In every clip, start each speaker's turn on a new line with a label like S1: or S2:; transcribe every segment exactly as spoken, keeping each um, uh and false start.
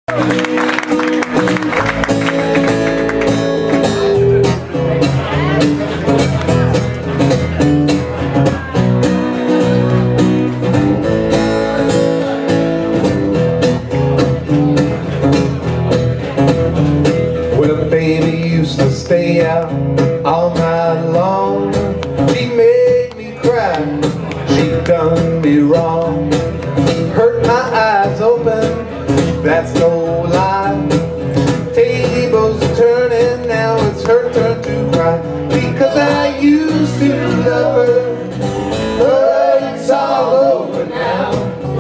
S1: To stay out all night long. She made me cry, she done me wrong. Hurt my eyes open, that's no lie. Tables are turning, now it's her turn to cry. Because I used to love her, but it's all over now.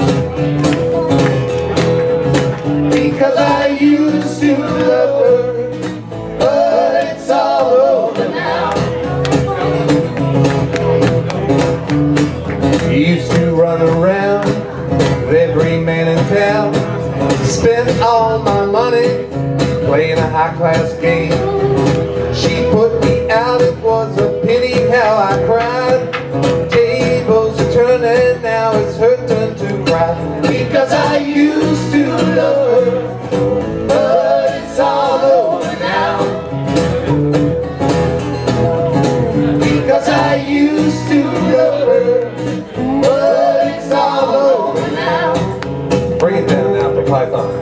S1: Because I used to love her, used to run around with every man in town, spent all my money playing a high-class game. She put me out, it was a pity how I cried. Tables are turning, now it's her turn to cry. Because I used to love her, but it's all over now. Because I used to love her, bring it down now for Python.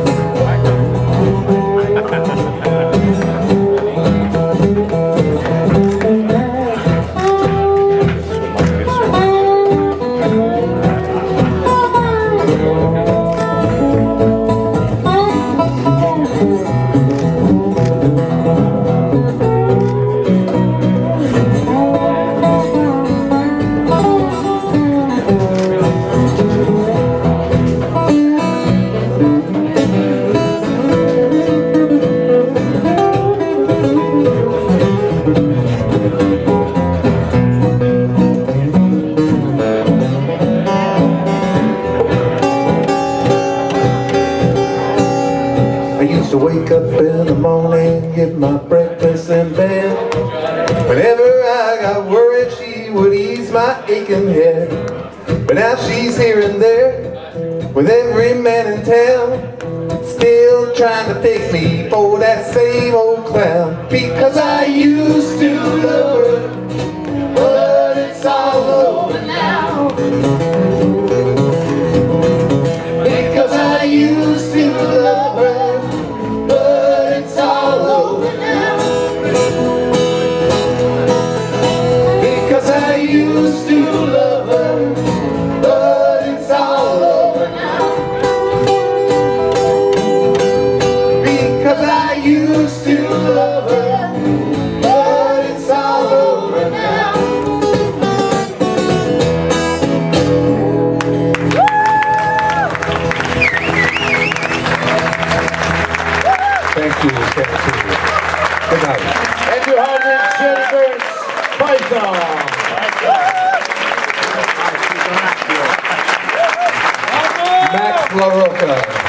S1: I used to wake up in the morning, get my breakfast in bed. Whenever I got worried, she would ease my aching head. But now she's here and there, with every man in town, still trying to take me for that same old clown. Because I used to love her, but it's all over now. Because I used to love her, used to love her, but it's all over now. Because I used to love her, but it's all over now. Thank you, thank you. Good night.
S2: And you have Jennifer's Python.
S1: Max LaRocca.